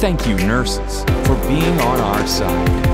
Thank you, nurses, for being on our side.